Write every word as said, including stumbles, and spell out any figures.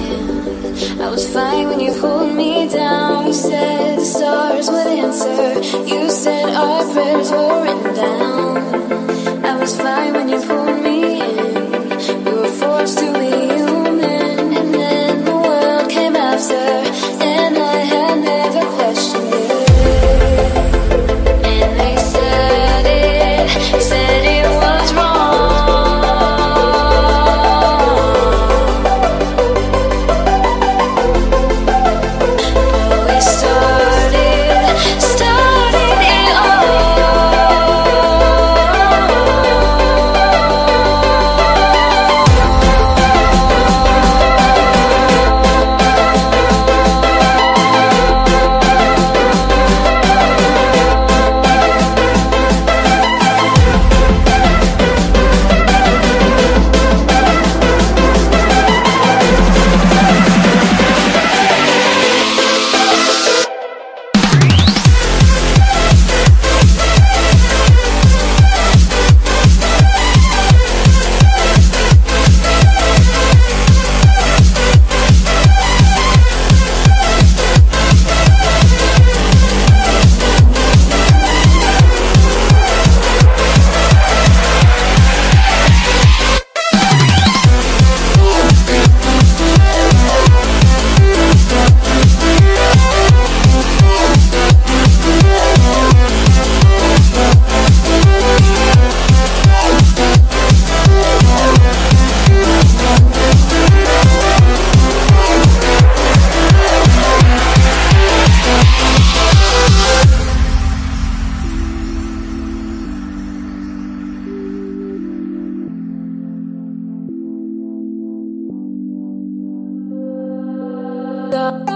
I was fine when you pulled me down. You said the stars would answer. You said our prayers were written down. I was fine when you pulled me in. We were forced to be human, and then the world came after, and I had never questioned it. And they said it, said it was wrong. The